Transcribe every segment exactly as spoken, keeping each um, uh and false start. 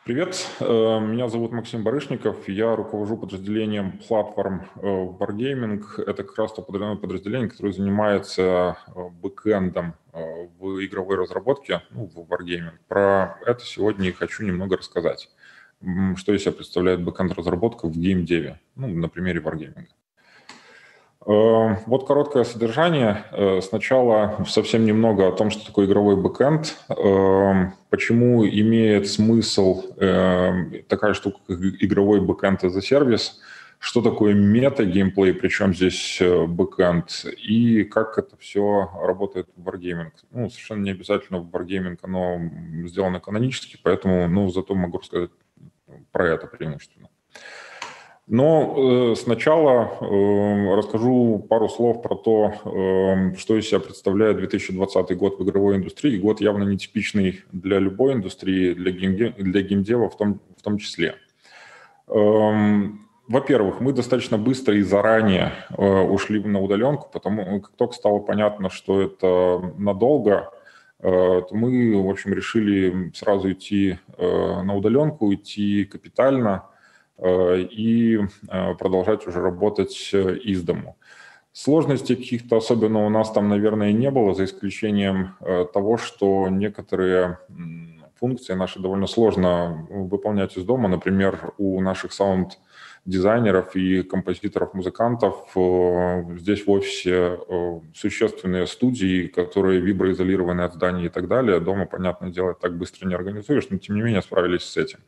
Привет, э, меня зовут Максим Барышников, я руковожу подразделением платформ э, в Wargaming. Это как раз то подразделение, подразделение, которое занимается э, бэкэндом э, в игровой разработке, ну, в Wargaming. Про это сегодня и хочу немного рассказать. М, Что из себя представляет бэкэнд-разработка в геймдеве, ну, на примере Wargaming. Э, Вот короткое содержание. Э, Сначала совсем немного о том, что такое игровой бэкэнд, э, почему имеет смысл э, такая штука, как игровой бэкэнд as a сервис, что такое мета-геймплей, причем здесь э, бэкэнд, и как это все работает в Wargaming. Ну, совершенно не обязательно в Wargaming оно сделано канонически, поэтому, ну, зато могу рассказать про это преимущественно. Но э, сначала э, расскажу пару слов про то, э, что из себя представляет две тысячи двадцатый год в игровой индустрии. Год явно нетипичный для любой индустрии, для, геймде, для геймдева в том, в том числе. Эм, во-первых, мы достаточно быстро и заранее э, ушли на удаленку, потому как только стало понятно, что это надолго, э, то мы, в общем, решили сразу идти э, на удаленку, идти капитально э, и э, продолжать уже работать э, из дому. Сложностей каких-то особенно у нас там, наверное, не было, за исключением э, того, что некоторые м, функции наши довольно сложно выполнять из дома. Например, у наших саунд-дизайнеров и композиторов-музыкантов э, здесь в офисе э, существенные студии, которые виброизолированы от зданий и так далее. Дома, понятное дело, так быстро не организуешь, но тем не менее справились с этим.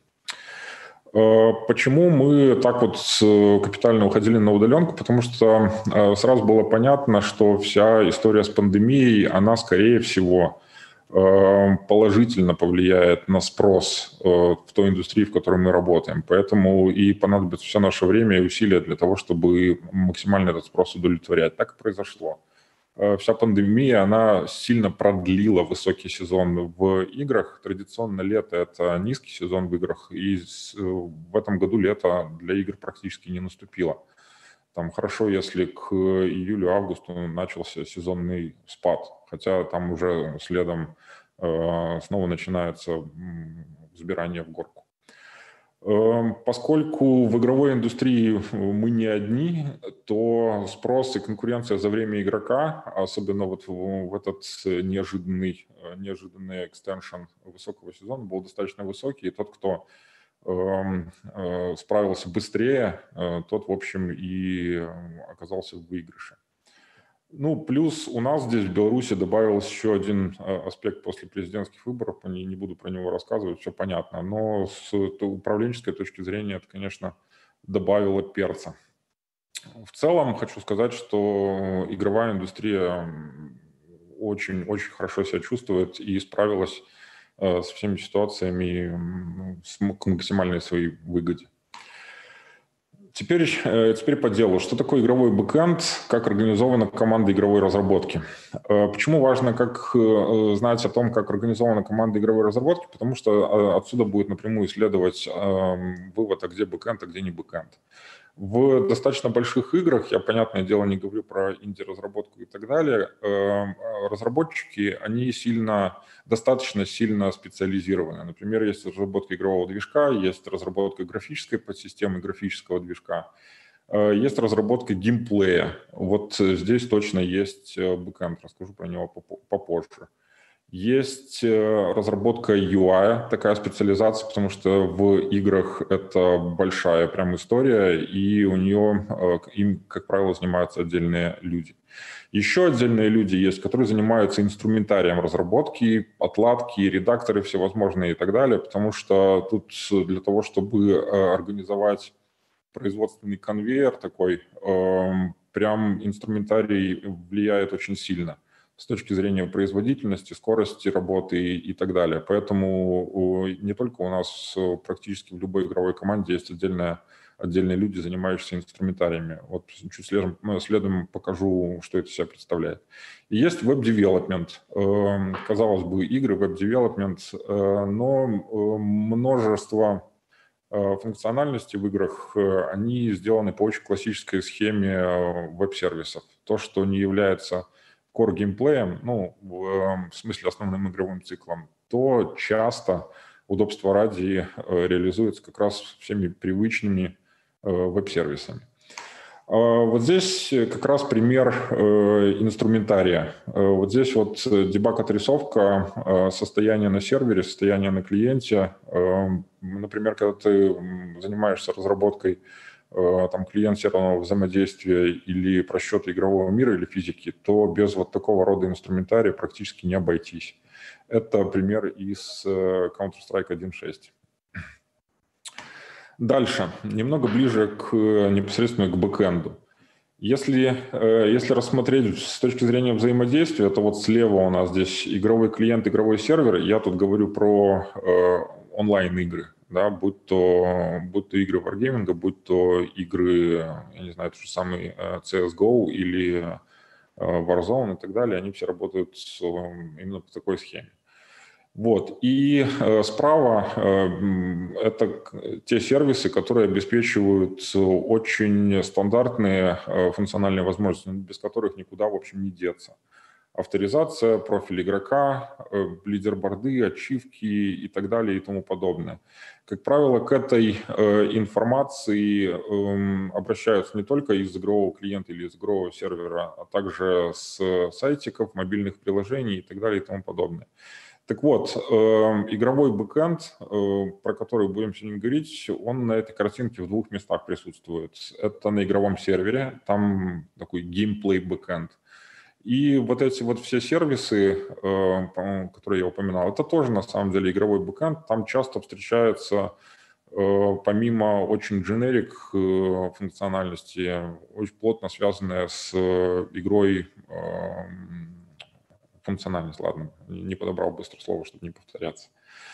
Э, Почему мы так вот с- капитально уходили на удаленку? Потому что э, сразу было понятно, что вся история с пандемией, она, скорее всего, э, положительно повлияет на спрос э, в той индустрии, в которой мы работаем. Поэтому и понадобится все наше время и усилия для того, чтобы максимально этот спрос удовлетворять. Так и произошло. Э, Вся пандемия, она сильно продлила высокий сезон в играх. Традиционно лето – это низкий сезон в играх, и с- э, в этом году лето для игр практически не наступило. Там хорошо, если к июлю-августу начался сезонный спад, хотя там уже следом э, снова начинается м, взбирание в горку. Эм, Поскольку в игровой индустрии мы не одни, то спрос и конкуренция за время игрока, особенно вот в, в этот неожиданный, э, неожиданный экстеншн высокого сезона, был достаточно высокий. И тот, кто эм, э, справился быстрее, э, тот, в общем, и э, оказался в выигрыше. Ну, плюс у нас здесь, в Беларуси, добавился еще один э, аспект после президентских выборов, не, не буду про него рассказывать, все понятно, но с то- управленческой точки зрения это, конечно, добавило перца. В целом хочу сказать, что игровая индустрия очень-очень хорошо себя чувствует и справилась э, со всеми ситуациями м, с м- к максимальной своей выгоде. Теперь, э, теперь по делу. Что такое игровой бэкэнд? Как организована команда игровой разработки? Э, Почему важно как э, знать о том, как организована команда игровой разработки? Потому что э, отсюда будет напрямую следовать эм, вывод, а где бэкэнд, а где не бэкэнд. В достаточно больших играх, я, понятное дело, не говорю про инди-разработку и так далее, э, разработчики, они сильно, достаточно сильно специализированы. Например, есть разработка игрового движка, есть разработка графической подсистемы, графического движка, э, есть разработка геймплея. Вот здесь точно есть э, бэкэнд, расскажу про него попо- попозже. Есть э, разработка ю ай, такая специализация, потому что в играх это большая прям история, и у нее, э, им, как правило, занимаются отдельные люди. Еще отдельные люди есть, которые занимаются инструментарием разработки, отладки, редакторы всевозможные и так далее, потому что тут для того, чтобы э, организовать производственный конвейер такой, эм, прям инструментарий влияет очень сильно с точки зрения производительности, скорости работы и, и так далее. Поэтому о, не только у нас э, практически в любой игровой команде есть отдельная, отдельные люди, занимающиеся инструментариями. Вот чуть следом, ну, следом покажу, что это из себя представляет. И есть веб-девелопмент. Эм, Казалось бы, игры, веб-девелопмент, э, но э, множество э, функциональности в играх, э, они сделаны по очень классической схеме э, веб-сервисов. То, что не является core геймплеем, ну, в, э, в смысле основным игровым циклом, то часто удобства ради реализуется как раз всеми привычными веб-сервисами. Вот здесь как раз пример инструментария. Вот здесь вот дебаг-отрисовка состояния на сервере, состояния на клиенте. Например, когда ты занимаешься разработкой там, клиент-серверного взаимодействия или просчета игрового мира или физики, то без вот такого рода инструментария практически не обойтись. Это пример из Counter-Strike один точка шесть. Дальше, немного ближе к непосредственно к бэкэнду. Если, если рассмотреть с точки зрения взаимодействия, то вот слева у нас здесь игровой клиент, игровой сервер. Я тут говорю про э, онлайн-игры, да, будь то, будь то игры Wargaming, будь то игры, я не знаю, тот же самый си эс го или Warzone и так далее, они все работают с, именно по такой схеме. Вот. И э, справа э, это те сервисы, которые обеспечивают очень стандартные э, функциональные возможности, без которых никуда, в общем, не деться. Авторизация, профиль игрока, э, лидерборды, ачивки и так далее и тому подобное. Как правило, к этой э, информации э, обращаются не только из игрового клиента или из игрового сервера, а также с сайтиков, мобильных приложений и так далее и тому подобное. Так вот, э, игровой бэкэнд, э, про который будем сегодня говорить, он на этой картинке в двух местах присутствует. Это на игровом сервере, там такой геймплей бэкэнд. И вот эти вот все сервисы, э, которые я упоминал, это тоже на самом деле игровой бэкэнд. Там часто встречаются, э, помимо очень generic э, функциональности, очень плотно связанная с э, игрой э, функциональность, ладно, не подобрал быстро слово, чтобы не повторяться.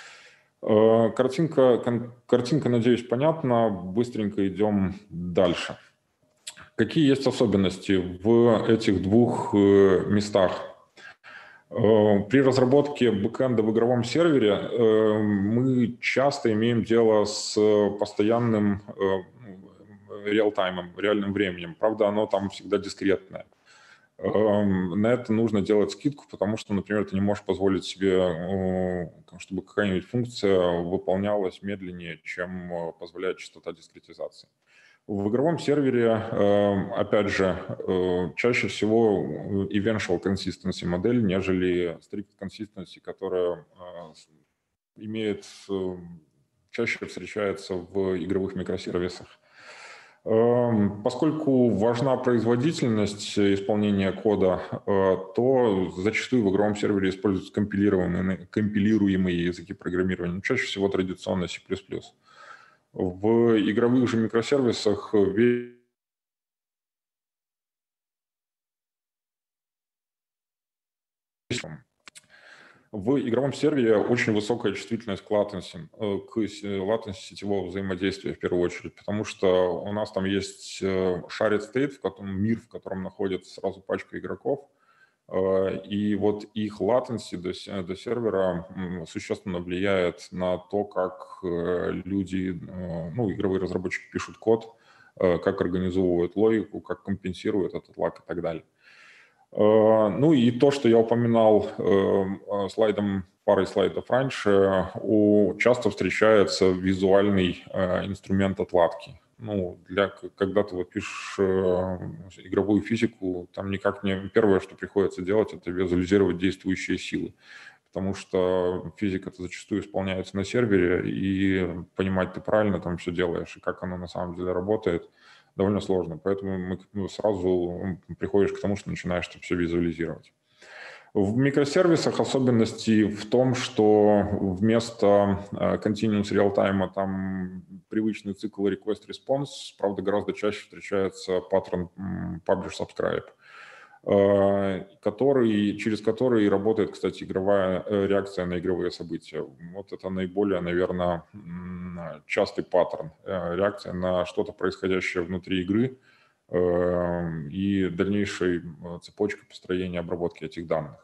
Картинка, картинка, надеюсь, понятна. Быстренько идем дальше. Какие есть особенности в этих двух местах? При разработке бэкэнда в игровом сервере мы часто имеем дело с постоянным реал-таймом, реальным временем. Правда, оно там всегда дискретное. На это нужно делать скидку, потому что, например, ты не можешь позволить себе, чтобы какая-нибудь функция выполнялась медленнее, чем позволяет частота дискретизации. В игровом сервере, опять же, чаще всего eventual consistency модель, нежели strict consistency, которая имеет, чаще встречается в игровых микросервисах. Поскольку важна производительность исполнения кода, то зачастую в игровом сервере используются компилируемые, компилируемые языки программирования, чаще всего традиционно си плюс плюс. В игровых же микросервисах в игровом сервере очень высокая чувствительность к latency, к latency сетевого взаимодействия в первую очередь, потому что у нас там есть shared state, в котором, мир, в котором находится сразу пачка игроков, и вот их latency до, до сервера существенно влияет на то, как люди, ну, игровые разработчики пишут код, как организовывают логику, как компенсируют этот лаг и так далее. Ну и то, что я упоминал слайдом, парой слайдов раньше, у, часто встречается визуальный инструмент отладки. Ну, для, когда ты вот пишешь игровую физику, там никак не... Первое, что приходится делать, это визуализировать действующие силы, потому что физика-то зачастую исполняется на сервере, и понимать ты правильно там все делаешь, и как оно на самом деле работает, довольно сложно. Поэтому мы сразу приходишь к тому, что начинаешь это все визуализировать. В микросервисах особенности в том, что вместо continuous real-time там привычный цикл request-response, правда, гораздо чаще встречается паттерн publish-subscribe, который, через который работает, кстати, игровая реакция на игровые события. Вот это наиболее, наверное, частый паттерн. Реакция на что-то происходящее внутри игры и дальнейшей цепочки построения обработки этих данных.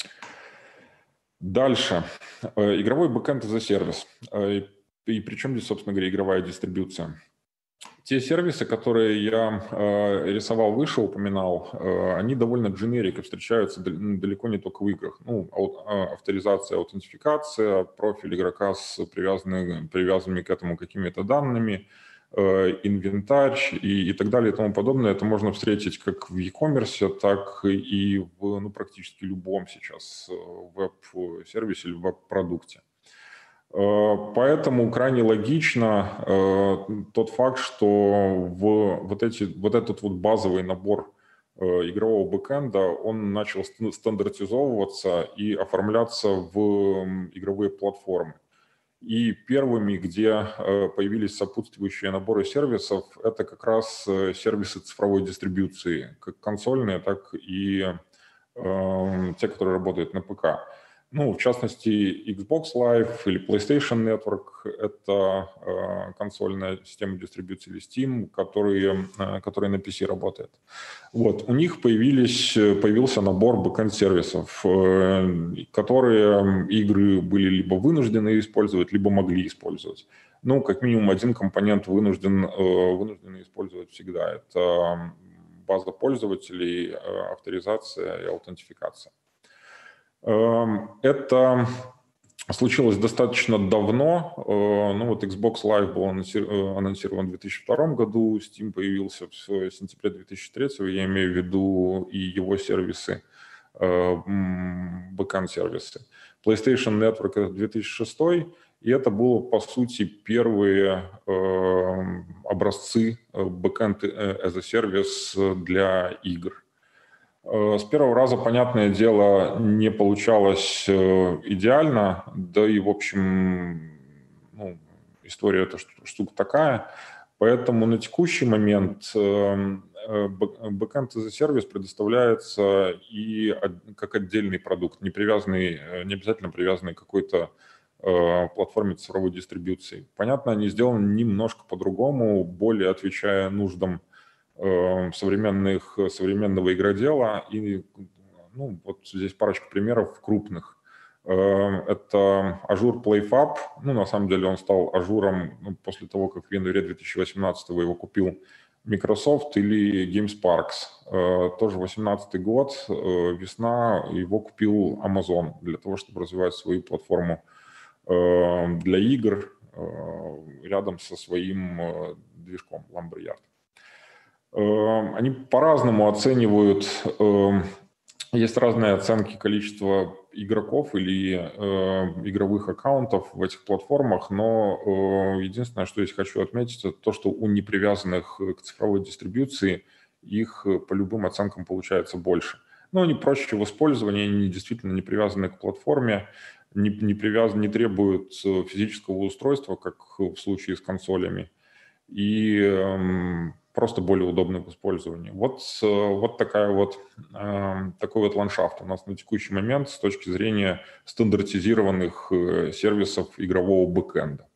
Дальше. Игровой бэкэнд as a сервис. И причем здесь, собственно говоря, игровая дистрибуция. Те сервисы, которые я э, рисовал выше, упоминал, э, они довольно дженерик и встречаются дал- ну, далеко не только в играх. Ну, ау- а, авторизация, аутентификация, профиль игрока с привязанными, привязанными к этому какими-то данными, э, инвентарь и, и так далее и тому подобное. Это можно встретить как в e-commerce, так и в ну, практически любом сейчас э, веб-сервисе или веб-продукте. Э, Поэтому крайне логично э, тот факт, что в вот, эти, вот этот вот базовый набор э, игрового бэкэнда, он начал ст- стандартизовываться и оформляться в м, игровые платформы. И первыми, где э, появились сопутствующие наборы сервисов, это как раз э, сервисы цифровой дистрибуции, как консольные, так и э, те, которые работают на ПК. Ну, в частности, Xbox Live или PlayStation Network — это э, консольная система дистрибуции, или Steam, которые, э, которые на пи си работает. Вот, у них появились, появился набор бэкэнд-сервисов, э, которые игры были либо вынуждены использовать, либо могли использовать. Ну, как минимум один компонент вынужден, э, вынуждены использовать всегда. Это база пользователей, э, авторизация и аутентификация. Эм, Это случилось достаточно давно. Э, Ну вот Xbox Live был анонси- э, анонсирован в две тысячи втором году, Steam появился в сентябре две тысячи третьего, я имею в виду и его сервисы, э, м, бэкэнд-сервисы. PlayStation Network — это две тысячи шестой, и это было, по сути, первые э, образцы э, бэкэнд э, as a service для игр. Э, С первого раза, понятное дело, не получалось э, идеально, да и, в общем, ну, история — это шту- штука такая. Поэтому на текущий момент эм, э, бэк- бэкэнд as a сервис предоставляется и от- как отдельный продукт, не привязанный, э, не обязательно привязанный к какой-то э, платформе цифровой дистрибуции. Понятно, они сделаны немножко по-другому, более отвечая нуждам э, современных, современного игродела. И ну, вот здесь парочка примеров крупных. Э, Это Azure PlayFab. Ну, на самом деле он стал ажуром ну, после того, как в январе две тысячи восемнадцатого его купил Microsoft, или GameSparks. Э, Тоже восемнадцатый год, э, весна, его купил Amazon для того, чтобы развивать свою платформу э, для игр э, рядом со своим э, движком Lumberyard. Э, Они по-разному оценивают, э, есть разные оценки количества игроков или э, игровых аккаунтов в этих платформах, но э, единственное, что здесь хочу отметить, это то, что у непривязанных к цифровой дистрибуции их э, по любым оценкам получается больше. Но они проще в использовании, они действительно не привязаны к платформе, не, не, привязаны, не требуют э, физического устройства, как в случае с консолями, и эм, просто более удобны в использовании. Вот, э, вот такая вот, эм, такой вот ландшафт у нас на текущий момент с точки зрения стандартизированных э, сервисов игрового бэкэнда.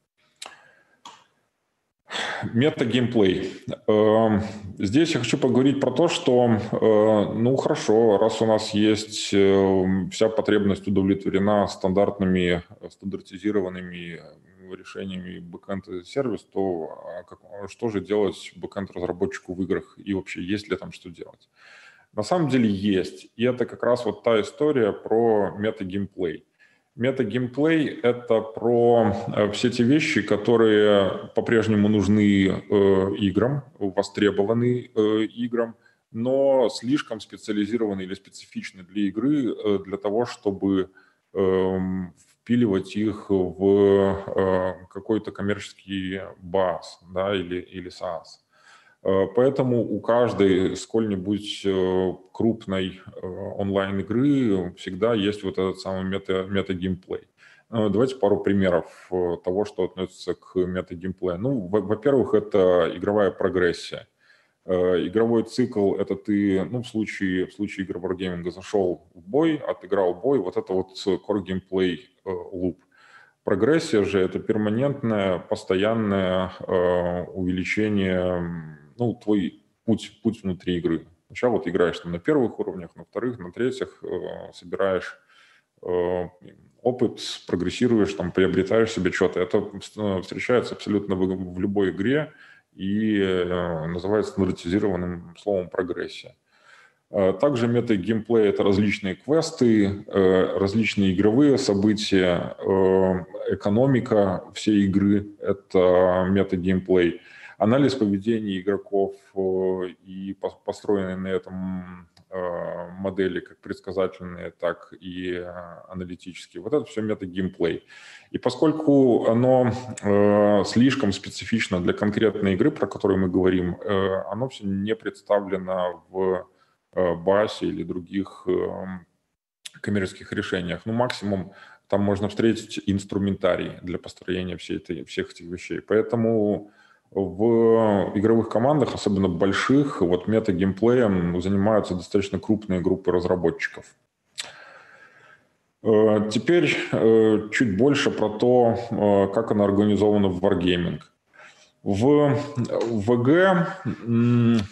Мета-геймплей. Эм, Здесь я хочу поговорить про то, что, э, ну хорошо, раз у нас есть э, вся потребность удовлетворена стандартными, э, стандартизированными э, решениями бэкэнд сервис, то а как- а что же делать бэкэнд-разработчику в играх и вообще есть ли там что делать? На самом деле есть, и это как раз вот та история про мета-геймплей. Мета-геймплей — это про э, все те вещи, которые по-прежнему нужны э, играм, востребованы э, играм, но слишком специализированы или специфичны для игры, э, для того, чтобы эм, впиливать их в э, какой-то коммерческий баз, да, или, или SaaS. Э, Поэтому у каждой сколь-нибудь э, крупной э, онлайн-игры всегда есть вот этот самый мета, мета-геймплей. Э, Давайте пару примеров э, того, что относится к мета-геймплею. Ну, во- во-первых, это игровая прогрессия. Э, Игровой цикл — это ты, ну, в случае, в случае игр wargaming зашел в бой, отыграл бой, вот это вот core gameplay э, loop. Прогрессия же — это перманентное, постоянное э, увеличение, м, ну, твой путь, путь внутри игры. Сначала ты играешь там на первых уровнях, на вторых, на третьих, э, собираешь э, опыт, прогрессируешь, там, приобретаешь себе что-то. Это э, встречается абсолютно в, в любой игре, и называется стандартизированным словом прогрессия. Также мета-геймплей – это различные квесты, различные игровые события, экономика всей игры – это мета-геймплей, анализ поведения игроков и построенные на этом модели как предсказательные, так и аналитические. Вот это все мета-геймплей. И поскольку оно слишком специфично для конкретной игры, про которую мы говорим, оно все не представлено в басе или других коммерческих решениях. Ну, максимум там можно встретить инструментарий для построения всей этой, всех этих вещей. Поэтому в игровых командах, особенно больших, вот мета-геймплеем занимаются достаточно крупные группы разработчиков. Теперь чуть больше про то, как оно организовано в Wargaming. В ВГ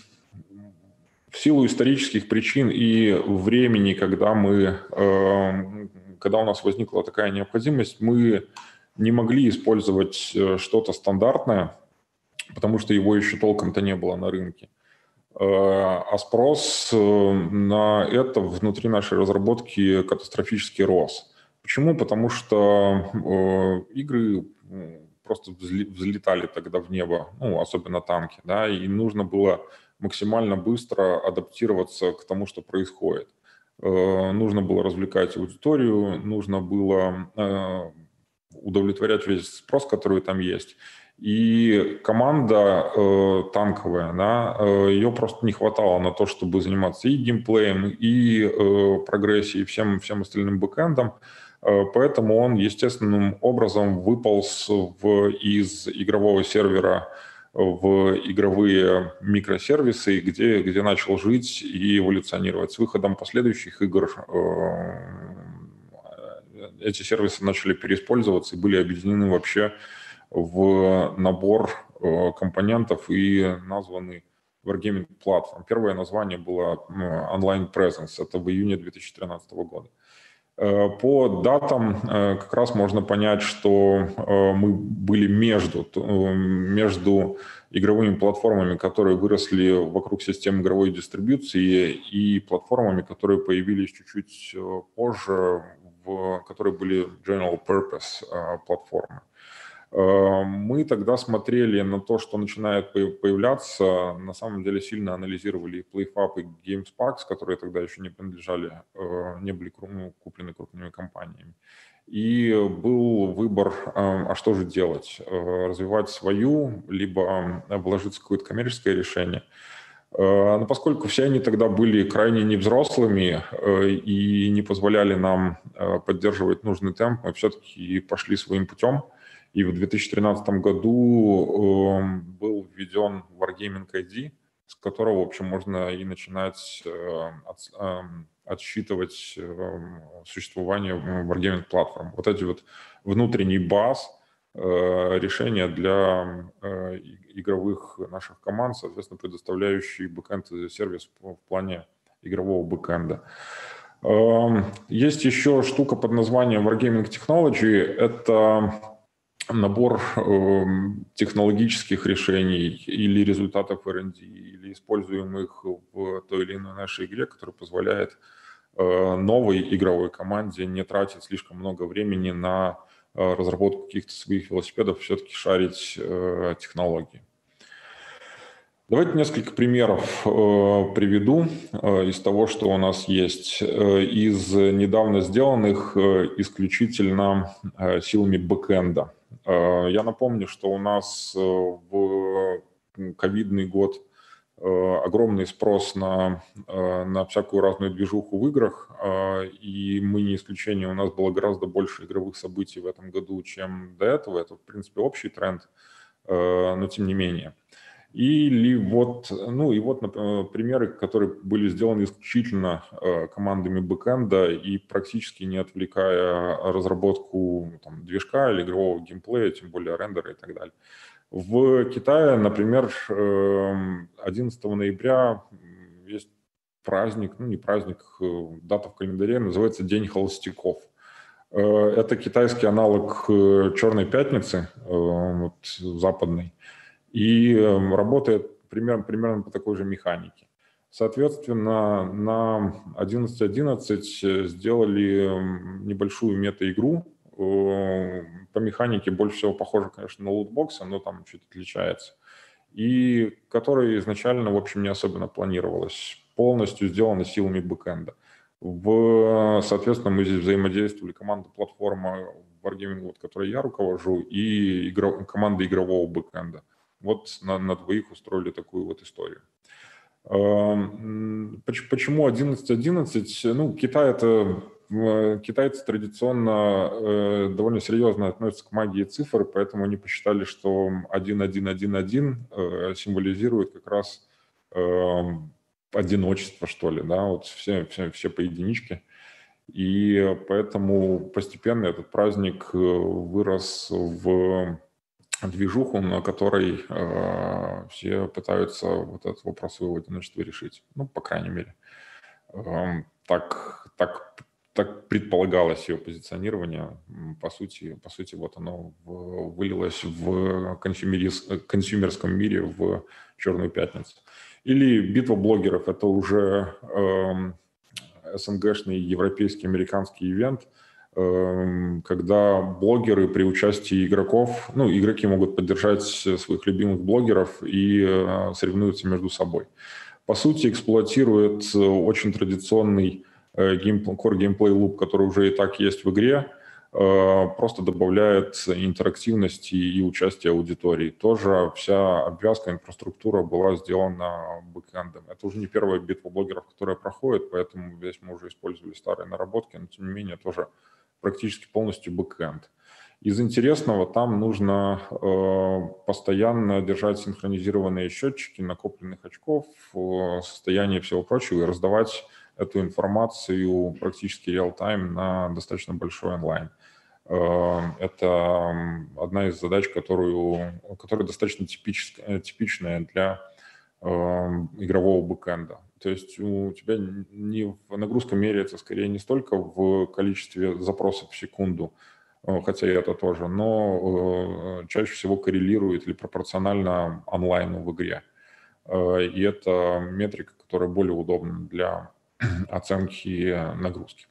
в силу исторических причин и времени, когда, мы, когда у нас возникла такая необходимость, мы не могли использовать что-то стандартное, потому что его еще толком-то не было на рынке. А спрос на это внутри нашей разработки катастрофически рос. Почему? Потому что игры просто взлетали тогда в небо, ну, особенно танки, да, и нужно было максимально быстро адаптироваться к тому, что происходит. Нужно было развлекать аудиторию, нужно было удовлетворять весь спрос, который там есть. И команда э, танковая, да, э, ее просто не хватало на то, чтобы заниматься и геймплеем, и э, прогрессией, и всем, всем остальным бэкэндом. Э, поэтому он естественным образом выполз в, из игрового сервера в игровые микросервисы, где, где начал жить и эволюционировать. С выходом последующих игр э, эти сервисы начали переиспользоваться и были объединены вообще в набор компонентов и названы Wargaming Platform. Первое название было Online Presence, это в июне две тысячи тринадцатого года. По датам как раз можно понять, что мы были между, между игровыми платформами, которые выросли вокруг систем игровой дистрибьюции, и платформами, которые появились чуть-чуть позже, в, которые были general purpose платформы. Мы тогда смотрели на то, что начинает появляться, на самом деле сильно анализировали и PlayFab, и GameSparks, которые тогда еще не принадлежали, не были куплены крупными компаниями. И был выбор, а что же делать? Развивать свою, либо вложиться в какое-то коммерческое решение. Но поскольку все они тогда были крайне невзрослыми и не позволяли нам поддерживать нужный темп, мы все-таки пошли своим путем. И в две тысячи тринадцатом году э, был введен Wargaming ай ди, с которого, в общем, можно и начинать э, от, э, отсчитывать э, существование Wargaming Platform. Вот эти вот внутренний баз, э, решения для э, игровых наших команд, соответственно, предоставляющие бэкэнд-сервис в плане игрового бэкэнда. Э, есть еще штука под названием Wargaming Technology. Это набор э, технологических решений или результатов эр энд ди, или используемых в той или иной нашей игре, который позволяет э, новой игровой команде не тратить слишком много времени на э, разработку каких-то своих велосипедов, все-таки шарить э, технологии. Давайте несколько примеров э, приведу э, из того, что у нас есть, э, из недавно сделанных э, исключительно э, силами бэкэнда. Я напомню, что у нас в ковидный год огромный спрос на, на всякую разную движуху в играх, и мы не исключение, у нас было гораздо больше игровых событий в этом году, чем до этого. Это, в принципе, общий тренд, но тем не менее. Или вот, ну и вот, например, примеры, которые были сделаны исключительно командами бэкэнда и практически не отвлекая разработку там, движка или игрового геймплея, тем более рендера и так далее. В Китае, например, одиннадцатого ноября есть праздник, ну не праздник, дата в календаре, называется День холостяков. Это китайский аналог Черной пятницы, вот, западной. и работает примерно, примерно по такой же механике. Соответственно, на одиннадцать одиннадцать сделали небольшую мета-игру. По механике больше всего похоже, конечно, на лутбоксы, но там чуть отличается. И которая изначально, в общем, не особенно планировалась. Полностью сделана силами бэкэнда. В, соответственно, мы здесь взаимодействовали команда платформа Wargaming, вот, которой я руковожу, и игро, команда игрового бэкэнда. Вот на, на двоих устроили такую вот историю. Почему одиннадцать одиннадцать? Ну, Китай это, китайцы традиционно э, довольно серьезно относятся к магии цифр, поэтому они посчитали, что один один один один э, символизирует как раз э, одиночество, что ли, да, вот все, все, все по единичке. И поэтому постепенно этот праздник вырос в движуху, на которой э, все пытаются вот этот вопрос своего одиночества решить. Ну, по крайней мере. Э, так, так, так предполагалось ее позиционирование. По сути, по сути вот оно в, вылилось в консюмерском мире в Черную пятницу. Или битва блогеров. Это уже э, СНГшный, европейский, американский ивент, когда блогеры при участии игроков, ну, игроки могут поддержать своих любимых блогеров и соревнуются между собой. По сути, эксплуатирует очень традиционный core gameplay loop, который уже и так есть в игре, просто добавляет интерактивности и участия аудитории. Тоже вся обвязка, инфраструктура была сделана бэкэндом. Это уже не первая битва блогеров, которая проходит, поэтому здесь мы уже использовали старые наработки, но тем не менее тоже практически полностью бэкэнд. Из интересного там нужно э, постоянно держать синхронизированные счетчики накопленных очков, э, состояние всего прочего и раздавать эту информацию практически реал-тайм на достаточно большой онлайн. Э, это одна из задач, которую, которая достаточно типич, типичная для э, игрового бэкэнда. То есть у тебя не, нагрузка меряется скорее не столько в количестве запросов в секунду, хотя и это тоже, но чаще всего коррелирует или пропорционально онлайну в игре. И это метрика, которая более удобна для оценки нагрузки.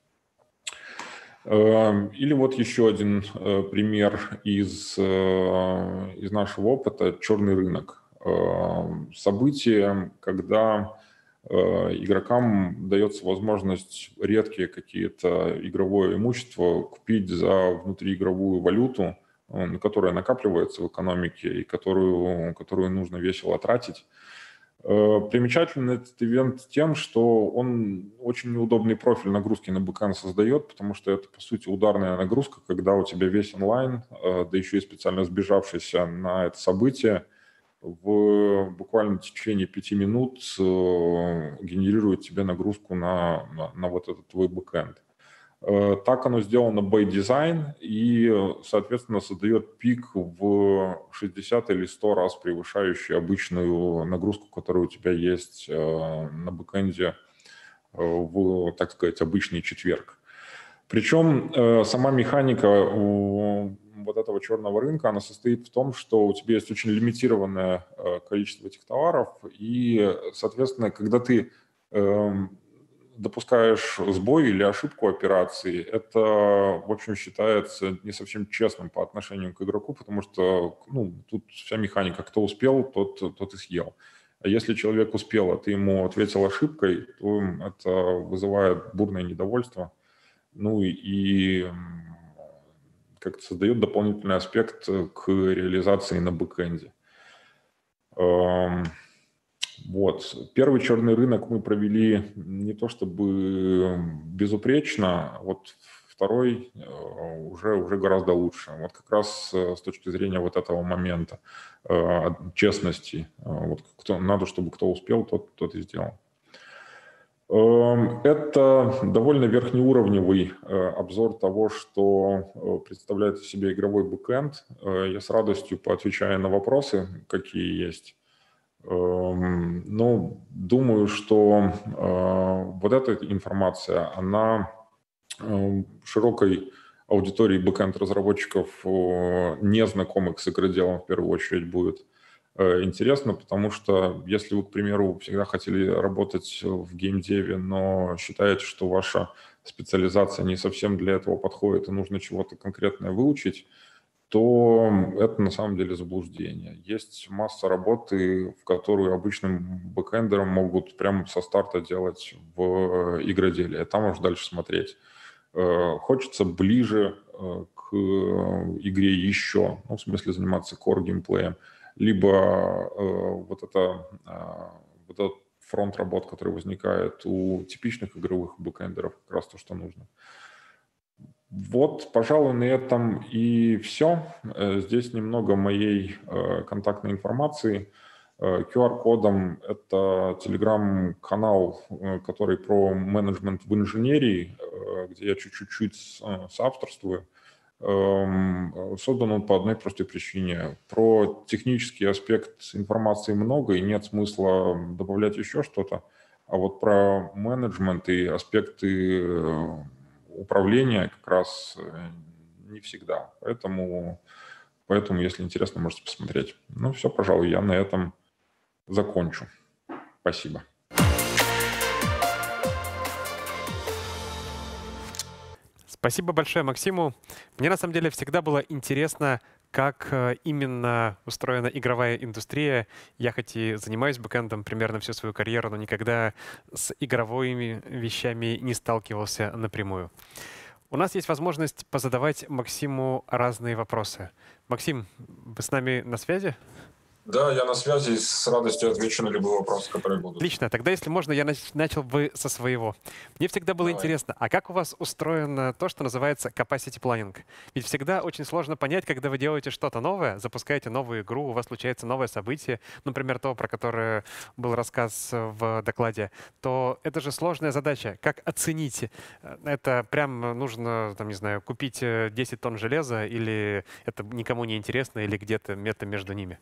Или вот еще один пример из, из нашего опыта – черный рынок. Событие, когда игрокам дается возможность редкие какие-то игровое имущество купить за внутриигровую валюту, которая накапливается в экономике и которую, которую нужно весело тратить. Примечательный этот ивент тем, что он очень неудобный профиль нагрузки на бэкэнд создает, потому что это, по сути, ударная нагрузка, когда у тебя весь онлайн, да еще и специально сбежавшийся на это событие, в буквально течение пяти минут генерирует тебе нагрузку на, на, на вот этот твой бэкэнд. Так оно сделано by design и, соответственно, создает пик в шестьдесят или сто раз превышающий обычную нагрузку, которая у тебя есть на бэкэнде в, так сказать, обычный четверг. Причем сама механика вот этого черного рынка, она состоит в том, что у тебя есть очень лимитированное количество этих товаров, и, соответственно, когда ты допускаешь сбой или ошибку операции, это, в общем, считается не совсем честным по отношению к игроку, потому что, ну, тут вся механика, кто успел, тот, тот и съел. А если человек успел, а ты ему ответил ошибкой, то это вызывает бурное недовольство, ну и как-то создает дополнительный аспект к реализации на бэкэнде. Вот. Первый черный рынок мы провели не то чтобы безупречно, вот второй уже, уже гораздо лучше. Вот как раз с точки зрения вот этого момента честности. Вот кто, надо, чтобы кто успел, тот, тот и сделал. Это довольно верхнеуровневый обзор того, что представляет из себя игровой бэкэнд. Я с радостью поотвечаю на вопросы, какие есть. Но думаю, что вот эта информация, она широкой аудитории бэкэнд-разработчиков, не знакомых с игроделом, в первую очередь будет интересно, потому что если вы, к примеру, всегда хотели работать в геймдеве, но считаете, что ваша специализация не совсем для этого подходит и нужно чего-то конкретное выучить, то это на самом деле заблуждение. Есть масса работы, в которую обычным бэкэндерам могут прямо со старта делать в игроделе, а там уже дальше смотреть. Хочется ближе к игре еще, ну, в смысле заниматься core-геймплеем, либо вот это вот этот фронт работ, который возникает у типичных игровых бэкэндеров, как раз то, что нужно. Вот, пожалуй, на этом и все. Здесь немного моей контактной информации. ку ар-кодом это телеграм-канал, который про менеджмент в инженерии, где я чуть-чуть соавторствую. Создан он по одной простой причине. Про технический аспект информации много, и нет смысла добавлять еще что-то. А вот про менеджмент и аспекты управления как раз не всегда. Поэтому, поэтому, если интересно, можете посмотреть. Ну все, пожалуй, я на этом закончу. Спасибо. Спасибо большое Максиму. Мне на самом деле всегда было интересно, как именно устроена игровая индустрия. Я хоть и занимаюсь бэкэндом примерно всю свою карьеру, но никогда с игровыми вещами не сталкивался напрямую. У нас есть возможность позадавать Максиму разные вопросы. Максим, вы с нами на связи? Да, я на связи, с радостью отвечу на любые вопросы, которые будут. Отлично. Тогда, если можно, я начал бы со своего. Мне всегда было Давай. интересно, а как у вас устроено то, что называется capacity planning? Ведь всегда очень сложно понять, когда вы делаете что-то новое, запускаете новую игру, у вас случается новое событие, например, то, про которое был рассказ в докладе, то это же сложная задача. Как оценить? Это прям нужно, там, не знаю, купить десять тонн железа, или это никому не интересно, или где-то это между ними?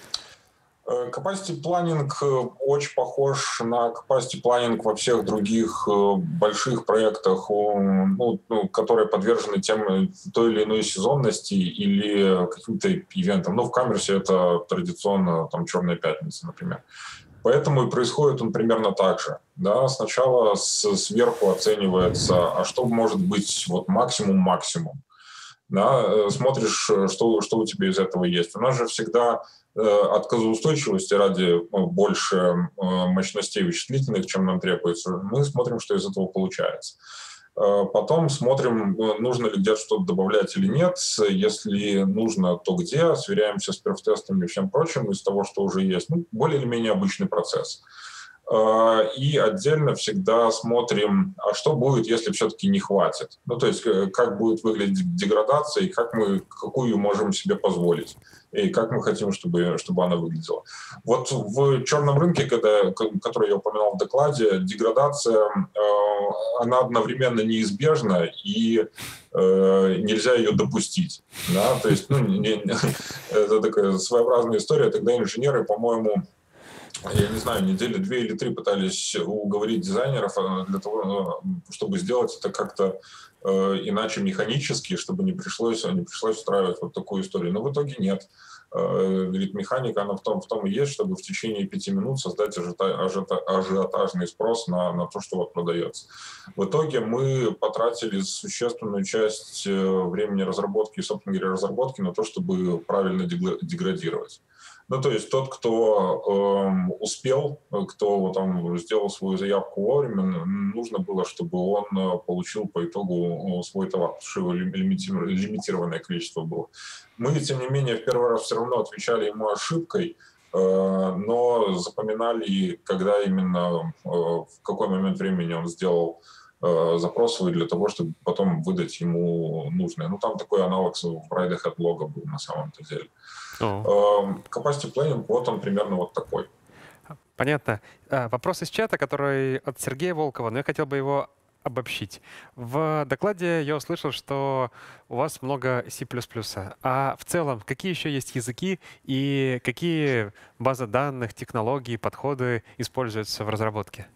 Capacity planning очень похож на capacity planning во всех других больших проектах, ну, ну, которые подвержены тем, той или иной сезонности или каким-то ивентам. Ну, в Камерсе это традиционно там «Черная пятница», например. Поэтому и происходит он примерно так же. Да? Сначала с, сверху оценивается, а что может быть вот максимум-максимум. Да? Смотришь, что, что у тебя из этого есть. У нас же всегда отказоустойчивости ради больше мощностей вычислительных, чем нам требуется, мы смотрим, что из этого получается. Потом смотрим, нужно ли где-то что-то добавлять или нет. Если нужно, то где. Сверяемся с перф-тестами и всем прочим из того, что уже есть. Ну, более или менее обычный процесс. И отдельно всегда смотрим, а что будет, если все-таки не хватит. Ну, то есть, как будет выглядеть деградация, и как мы, какую можем себе позволить, и как мы хотим, чтобы, чтобы она выглядела. Вот в черном рынке, когда, который я упоминал в докладе, деградация, она одновременно неизбежна, и нельзя ее допустить. Да? То есть, ну, не, это такая своеобразная история. Тогда инженеры, по-моему, я не знаю, недели две или три пытались уговорить дизайнеров для того, чтобы сделать это как-то э, иначе механически, чтобы не пришлось, не пришлось устраивать вот такую историю. Но в итоге нет. Э, говорит, механика, она в том, в том и есть, чтобы в течение пяти минут создать ажита, ажита, ажиотажный спрос на, на то, что вот продается. В итоге мы потратили существенную часть времени разработки и, собственно говоря, разработки на то, чтобы правильно деградировать. Ну, то есть тот, кто э, успел, кто там сделал свою заявку вовремя, нужно было, чтобы он получил по итогу свой товар, потому что его лимитированное количество было. Мы, тем не менее, в первый раз все равно отвечали ему ошибкой, э, но запоминали, когда именно, э, в какой момент времени он сделал э, запрос свой для того, чтобы потом выдать ему нужное. Ну, там такой аналог в Ride Ahead лога был на самом-то деле. Oh. Capacity planning, вот он примерно вот такой. Понятно. Вопрос из чата, который от Сергея Волкова, но я хотел бы его обобщить. В докладе я услышал, что у вас много си плюс плюс. А в целом, какие еще есть языки и какие базы данных, технологии, подходы используются в разработке?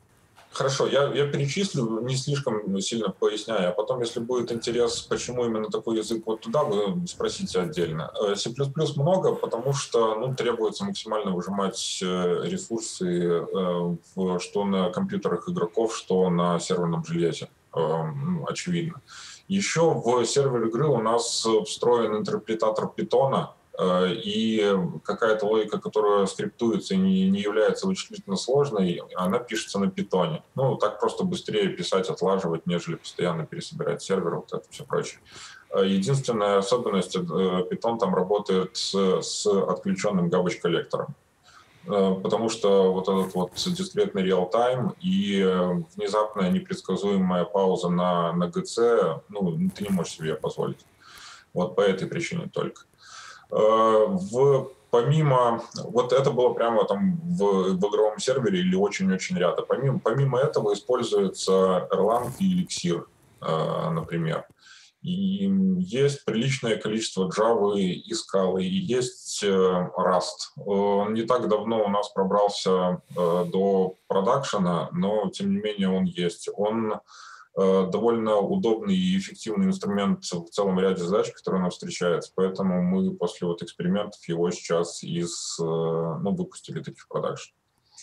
Хорошо, я, я перечислю, не слишком сильно поясняя, а потом, если будет интерес, почему именно такой язык вот туда, вы спросите отдельно. Э, C++ много, потому что ну, требуется максимально выжимать э, ресурсы э, в, что на компьютерах игроков, что на серверном железе, э, ну, очевидно. Еще в сервер игры у нас встроен интерпретатор питона, и какая-то логика, которая скриптуется и не, не является вычислительно сложной, она пишется на питоне. Ну, так просто быстрее писать, отлаживать, нежели постоянно пересобирать сервер, вот это все прочее. Единственная особенность, питон там работает с, с отключенным garbage коллектором. Потому что вот этот вот дискретный реал-тайм и внезапная непредсказуемая пауза на, на джи си, ну, ты не можешь себе позволить. Вот по этой причине только. В, помимо, вот это было прямо там в, в игровом сервере или очень-очень рядом. Помимо, помимо этого используется Erlang и Elixir, например. И есть приличное количество Java и Scala, и есть Rust. Он не так давно у нас пробрался до продакшена, но тем не менее он есть. Он довольно удобный и эффективный инструмент в целом ряде задач, которые у нас встречаются. Поэтому мы после вот экспериментов его сейчас из, ну, выпустили таки в продакшн.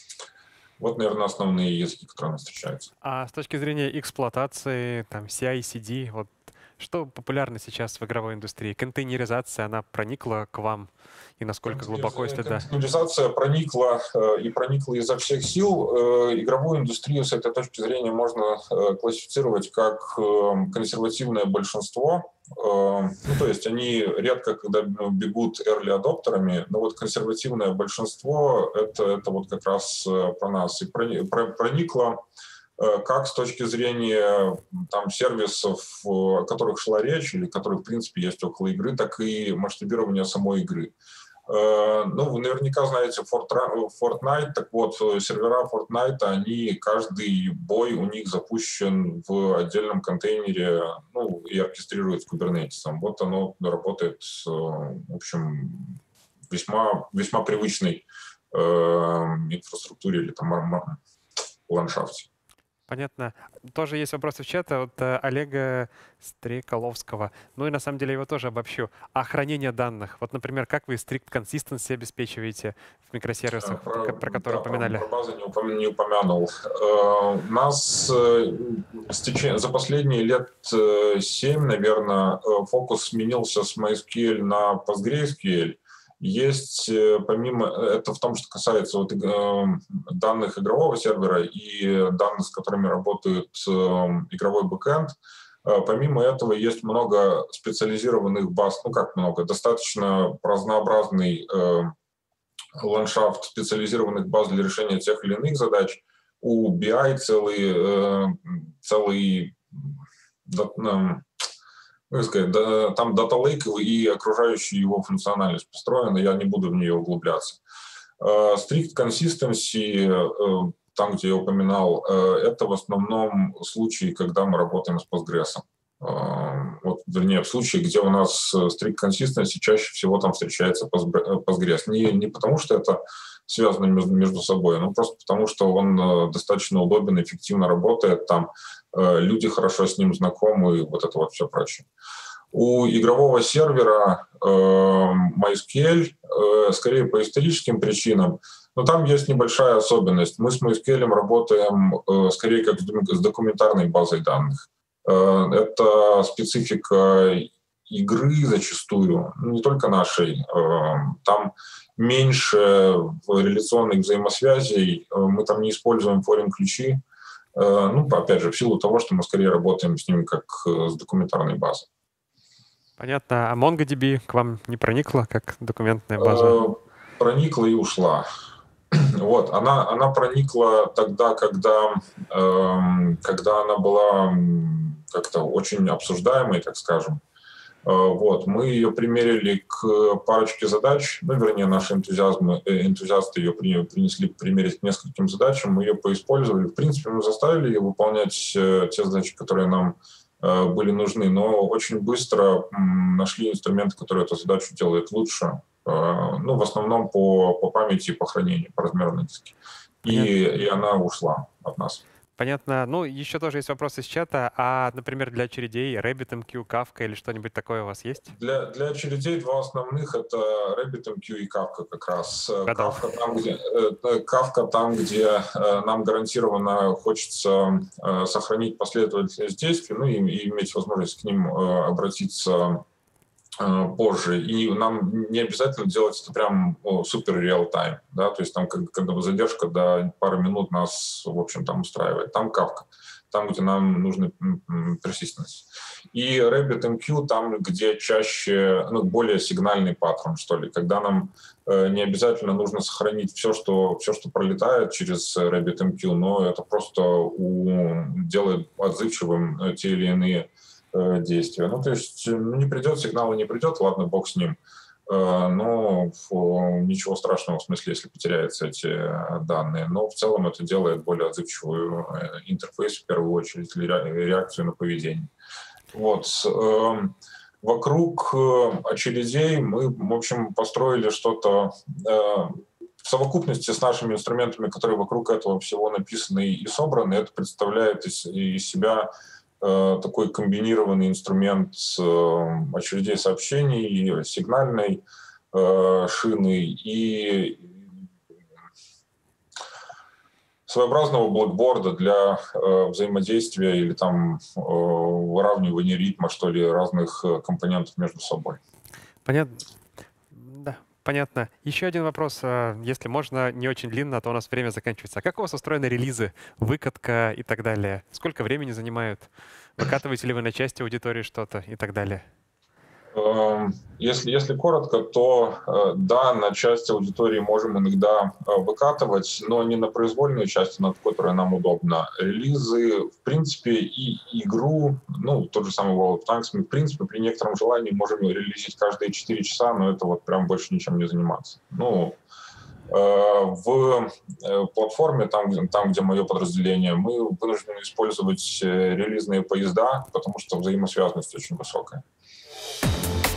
Вот, наверное, основные языки, которые у нас встречаются. А с точки зрения эксплуатации, там, си ай си ди, вот что популярно сейчас в игровой индустрии? Контейнеризация, она проникла к вам? И насколько глубоко, если да? Контейнеризация проникла э, и проникла изо всех сил. Э, игровую индустрию с этой точки зрения можно э, классифицировать как э, консервативное большинство. Э, ну, то есть они редко когда бегут early-адоптерами, но вот консервативное большинство — это, это вот как раз про нас. И проникло как с точки зрения там, сервисов, о которых шла речь, или которые, в принципе, есть около игры, так и масштабирование самой игры. Ну, вы наверняка знаете Fortnite, так вот, сервера Fortnite, они, каждый бой у них запущен в отдельном контейнере, ну, и оркестрируется кубернетисом. Вот оно работает, в общем, весьма, весьма привычной э, инфраструктуре или там ландшафте. Понятно. Тоже есть вопросы в чате от э, Олега Стреколовского. Ну и на самом деле его тоже обобщу. А хранение данных? Вот, например, как вы strict consistency обеспечиваете в микросервисах, про, про, про которые да, упоминали? Про, про базы не, упом, не упомянул. Uh, у нас uh, за последние лет семь, наверное, фокус сменился с MySQL на PostgreSQL. Есть, помимо, это в том, что касается вот, э, данных игрового сервера и данных, с которыми работает э, игровой бэкэнд, э, помимо этого есть много специализированных баз, ну как много, достаточно разнообразный э, ландшафт специализированных баз для решения тех или иных задач. У би ай целый, э, целый э, ну, сказать, да, там Data Lake и окружающая его функциональность построена, я не буду в нее углубляться. Uh, strict Consistency, uh, там, где я упоминал, uh, это в основном случаи, когда мы работаем с Postgres. Uh, вот, вернее, в случае, где у нас Strict Consistency, чаще всего там встречается Postgres. Не, не потому, что это связано между, между собой, но просто потому, что он uh, достаточно удобен, эффективно работает там, люди хорошо с ним знакомы, и вот это вот все прочее. У игрового сервера э, MySQL, э, скорее по историческим причинам, но там есть небольшая особенность. Мы с MySQL работаем э, скорее как с документарной базой данных. Э, это специфика игры зачастую, не только нашей. Э, там меньше реляционных взаимосвязей, э, мы там не используем форин-ключи. Ну, опять же, в силу того, что мы скорее работаем с ними как с документарной базой. Понятно. А MongoDB к вам не проникла как документная база? Проникла и ушла. Вот, она, она проникла тогда, когда, когда она была как-то очень обсуждаемой, так скажем. Вот, мы ее примерили к парочке задач, ну, вернее, наши энтузиазмы, энтузиасты ее принесли примерить к нескольким задачам, мы ее поиспользовали. В принципе, мы заставили ее выполнять те задачи, которые нам были нужны, но очень быстро нашли инструменты, которые эту задачу делают лучше, ну, в основном по, по памяти и по хранению, по размеру на диске. И, и она ушла от нас. Понятно. Ну, еще тоже есть вопрос из чата. А, например, для очередей RabbitMQ, Kafka или что-нибудь такое у вас есть? Для, для очередей два основных — это RabbitMQ и Kafka как раз. Э, Гадал. Kafka там, где, э, э, Kafka там, где э, нам гарантированно хочется э, сохранить последовательность действий, ну и, и иметь возможность к ним э, обратиться э, позже. И нам не обязательно делать это прям о, супер реал-тайм, да, то есть там, как- когда задержка до пары минут нас, в общем, там устраивает. Там Kafka, там, где нам нужна persistence. И RabbitMQ там, где чаще, ну, более сигнальный паттерн, что ли, когда нам э, не обязательно нужно сохранить все, что, все, что пролетает через RabbitMQ, но это просто у, делает отзывчивым э, те или иные э, действия. Ну, то есть ну, не придет сигнал и не придет, ладно, бог с ним. Э, но фу, ничего страшного в смысле, если потеряются эти э, данные. Но в целом это делает более отзывчивую э, интерфейс, в первую очередь, или ре- реакцию на поведение. Вот. эм, Вокруг э, очередей мы, в общем, построили что-то э, в совокупности с нашими инструментами, которые вокруг этого всего написаны и собраны. Это представляет из, из себя э, такой комбинированный инструмент э, очередей сообщений, сигнальной э, шины и своеобразного блэкборда для э, взаимодействия или там э, выравнивания ритма, что ли, разных э, компонентов между собой. Понятно. Да, понятно. Еще один вопрос, а, если можно, не очень длинно, а то у нас время заканчивается. А как у вас устроены релизы, выкатка и так далее? Сколько времени занимают? Выкатываете ли вы на части аудитории что-то и так далее? Эм, Если, если коротко, то э, да, на часть аудитории можем иногда э, выкатывать, но не на произвольную часть, на ту, которая нам удобна. Релизы, в принципе, и игру, ну, тот же самый World of Tanks, мы, в принципе, при некотором желании можем релизить каждые четыре часа, но это вот прям больше ничем не заниматься. Ну, э, в э, платформе, там, где- там, где мое подразделение, мы вынуждены использовать э, релизные поезда, потому что взаимосвязанность очень высокая.